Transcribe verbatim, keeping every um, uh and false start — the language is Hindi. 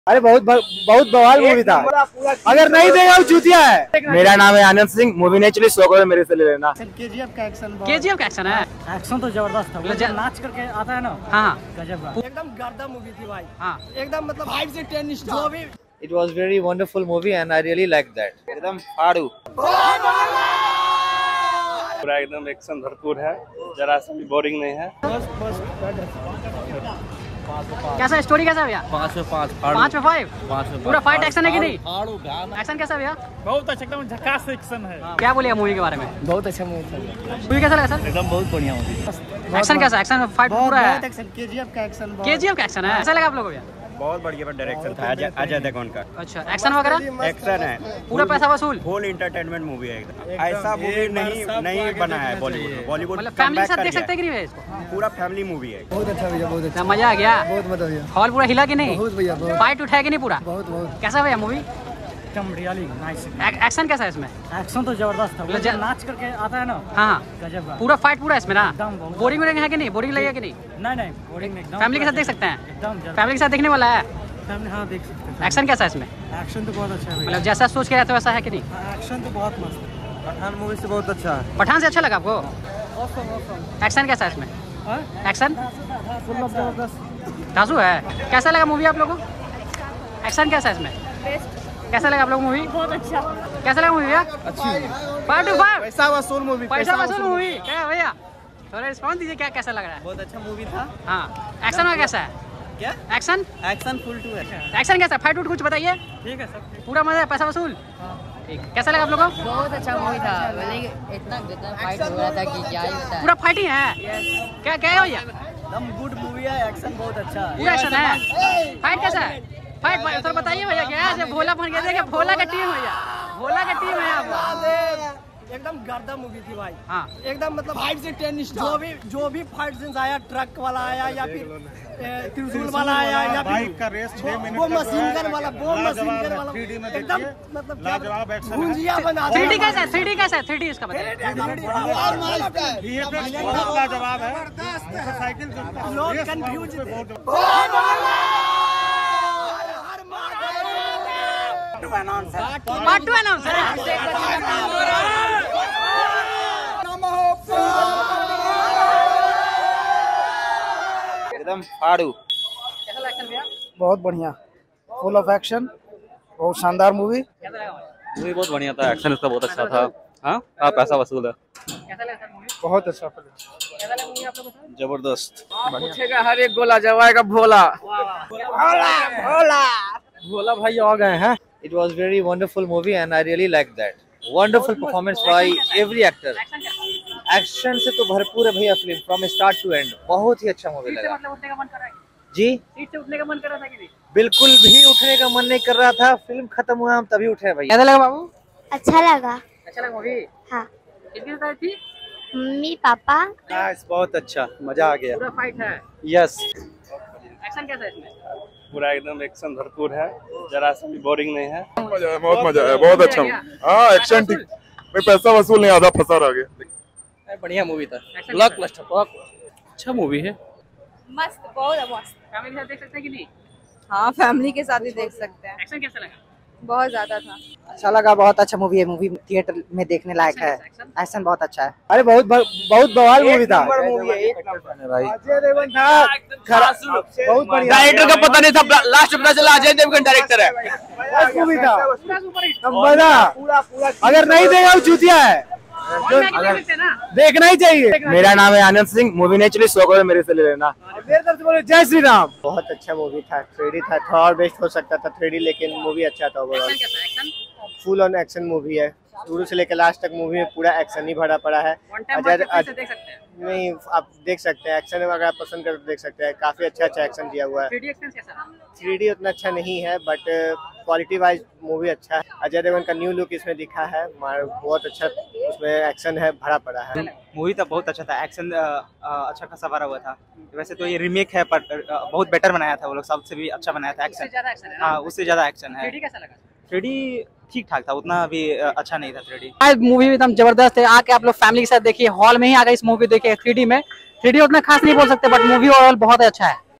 अरे बहुत बहुत बवाल मूवी था। अगर नहीं देगा वो चूतिया है। मेरा नाम है आनंद सिंह। मूवी नहीं चली सौ करोड़ मेरे से ले लेना। केजीएफ का एक्शन केजीएफ का एक्शन है। एक्शन तो जबरदस्त था। जब नाच करके आता है ना, हाँ गजब का। एकदम गर्दा मूवी थी भाई। हाँ एकदम मतलब फाइव से टेन स्टार भी। It was very wonderful movie and I really liked that. एकदम फाड़ू। पूरा एकदम एक्शन भरपूर है, जरा सा भी बोरिंग नहीं है। कैसा स्टोरी कैसा भैया? पाँच में पाँच पाँच में फाइव पाँच में पूरा फाइट एक्शन है कि नहीं? नहीं? एक्शन कैसा भैया? बहुत अच्छा एकदम झकास एक्शन है। क्या बोलिए मूवी के बारे में? बहुत अच्छा मूवी था। मूवी कैसा लगा सर? एकदम बहुत बढ़िया मूवी। एक्शन कैसा? एक्शन फाइट पूरा है। केजीएफ का एक्शन केजीएफ का एक्शन है। कैसा लगा आप लोगों को भैया? बहुत बढ़िया डायरेक्शन था अजय अजय देवगन का। अच्छा एक्शन वगैरह एक्शन है, पूरा पैसा वसूल। फुल इंटरटेनमेंट मूवी है एकदम। ऐसा मूवी नहीं नहीं बना है बॉलीवुड में। बॉलीवुड मतलब फैमिली के साथ देख सकते हैं कि नहीं भैया इसको? पूरा फैमिली मूवी है। बहुत अच्छा भैया, बहुत अच्छा। मजा आ गया? बहुत मजा आया। हॉल पूरा हिला कि नहीं? बहुत भैया, बहुत। फाइट उठाया कि नहीं पूरा? बहुत बहुत। कैसा भैया मूवी? एकदम रियली नाइस। एक्शन कैसा है इसमें? एक्शन तो जबरदस्त था। मतलब जब नाच करके आता है ना, हाँ गजब का। पूरा फाइट पूरा इसमें ना? एकदम बहुत। बोरिंग वोरिंग है कि नहीं? बोरिंग लगेगा कि नहीं? नहीं नहीं, बोरिंग नहीं। फैमिली के साथ देख सकते हैं? एकदम फैमिली के साथ देखने वाला है। फैमिली, हाँ देख सकते हैं। एक्शन कैसा है इसमें? एक्शन तो बहुत अच्छा है। मतलब जैसा सोच के रहते वैसा है कि नहीं? एक्शन तो बहुत मस्त है। पठान मूवी से बहुत अच्छा है। पठान से अच्छा लगा आपको? Awesome awesome. एक्शन कैसा है इसमें? एक्शन फुल ऑफ जबरदस्त। धांसू है। कैसा लगा मूवी आप लोगों को? एक्शन कैसा है इसमें? कैसा लगा आप लोग मूवी? बहुत अच्छा। कैसा लगा मूवी भैया? अच्छी। फाइव टू फाइव पैसा वसूल मूवी। पैसा वसूल मूवी क्या भैया? थोड़ा रिस्पॉन्स दीजिए, क्या कैसा लग रहा है? बहुत अच्छा मूवी था। हाँ एक्शन में कैसा है? क्या एक्शन एक्शन फुल टू है। एक्शन कैसा है? फाइट उट कुछ बताइए। ठीक है सब। पूरा मजा है, पैसा वसूल। ठीक, कैसा लगा आप लोगों को? बहुत अच्छा मूवी था। मतलब इतना इतना फाइट हो रहा था कि क्या ही होता है। पूरा फाइटिंग है। क्या क्या है भैया? एकदम गुड मूवी है, एक्शन बहुत अच्छा है। पूरा एक्शन है। फाइट कैसा है? फाइट तो बताइए भैया। क्या है? भोला बन गया देखिए, भोला का टीम भैया, भोला का टीम है यहाँ। एकदम गर्दा मूवी थी भाई। हाँ एकदम मतलब फाइव से टेन स्टार। जो भी जो भी फाइट सीन्स आया, ट्रक वाला आया या फिर त्रिशूल वाला आया या फिर का रेस छह मिनट वो मशीन गन वाला, वो मशीन गन वाला एकदम मतलब लाजवाब एक्शन। भुंजिया बना थ्री डी कैसा है? थ्री डी कैसा है? थ्री डी इसका बताइए। लाजवाब है। मोटरसाइकिल लोग कंफ्यूज थे। पार्ट टू अनाउंस एकदम फाड़ू। कैसा लगा एक्शन भैया? बहुत बढ़िया, फुल ऑफ एक्शन, बहुत शानदार मूवी। कैसा लगा भाई? मूवी बहुत बढ़िया था, एक्शन इसका बहुत अच्छा था। हाँ हाँ पैसा वसूल है। कैसा लगा सर मूवी? बहुत अच्छा फिल्म। कैसा लगा मूवी आप लोगों को? जबरदस्त। पूछेगा हर एक गोला जवाएगा भोला। भोला भोला भाई आ गए हैं। It was very wonderful movie and I really liked that. Wonderful performance by every actor. Action से तो भरपूर है भैया फिल्म, फ्रॉम स्टार्ट टू एंड। बहुत ही अच्छा मूवी लगा। मतलब उठने का मन कर रहा है? जी सीट से उठने का मन कर रहा था कि नहीं? बिल्कुल भी उठने का मन नहीं कर रहा था। फिल्म खत्म हुआ, हम तभी उठे भैया। कैसा लगा बाबू? अच्छा लगा। अच्छा लगा मूवी? हाँ। किसके साथ थी? Mummy papa. नाइस, बहुत अच्छा, मजा आ गया। पूरा फाइट है। यस। एक्शन कैसा है इसमें? पूरा एकदम एक्शन भरपूर है, जरा सा भी बोरिंग नहीं है। मजा है, बहुत मजा है, बहुत अच्छा। हाँ एक्शन ठीक, पैसा वसूल नहीं, आधा फंसा रह गया। बढ़िया मूवी था, ब्लॉकबस्टर। अच्छा मूवी है। मस्त, बहुत मस्त। फैमिली के साथ देख सकते हैं कि नहीं? हाँ फैमिली के साथ ही देख सकते हैं। एक्शन कैसा लगा? बहुत ज्यादा था। अच्छा लगा, बहुत अच्छा मूवी है। मूवी थिएटर में देखने लायक है। एक्शन बहुत अच्छा है। अरे बहुत बहुत बवाल मूवी था भाई। अजय देवगन था, बहुत बढ़िया। डायरेक्टर का पता नहीं था, लास्ट में पता चला अजय देवगन डायरेक्टर है। मूवी था, पूरा सुपर हिट। मजा। अगर नहीं देगा वो चूतिया है। अगर देखना ही चाहिए। मेरा नाम है आनंद सिंह। मूवी नहीं चली सौ करोड़ मेरे से ले लेना। मेरे तरफ से बोले जय श्री राम। बहुत अच्छा मूवी था, थ्री डी था, थोड़ा और बेस्ट हो सकता था थ्री डी, लेकिन मूवी अच्छा था ओवरऑल। कैसा है action? Full on action movie है, शुरू से लेकर लास्ट तक मूवी में पूरा एक्शन ही भरा पड़ा है। वन टाइम अजय देख सकते हैं। नहीं, आप देख सकते हैं एक्शन अगर आप पसंद करते देख सकते हैं। काफी अच्छा अच्छा एक्शन दिया हुआ है। थ्री डी एक्सपीरियंस कैसा रहा? थ्री डी उतना अच्छा नहीं है, बट क्वालिटी वाइज मूवी अच्छा है। अजय देवगन का न्यू लुक इसमें दिखा है, बहुत अच्छा उसमें एक्शन है, भरा पड़ा है। मूवी तो बहुत अच्छा था, एक्शन अच्छा खासा भरा हुआ था। वैसे तो ये रीमेक है, पर बहुत बेटर बनाया था वो लोग, सबसे भी अच्छा बनाया था उससे एक्शन। ज्यादा एक्शन है ना? हाँ उससे ज्यादा एक्शन है। थ्री डी कैसा लगा? थ्री डी ठीक ठाक था, उतना भी अच्छा नहीं था थ्री डी। मूवी एकदम जबरदस्त है, आके आप लोग फैमिली के साथ देखिए, हॉल में ही आके इस मूवी देखिए। थ्री डी में थ्री डी उतना खास नहीं बोल सकते, बट मूवी ओवरऑल बहुत अच्छा है।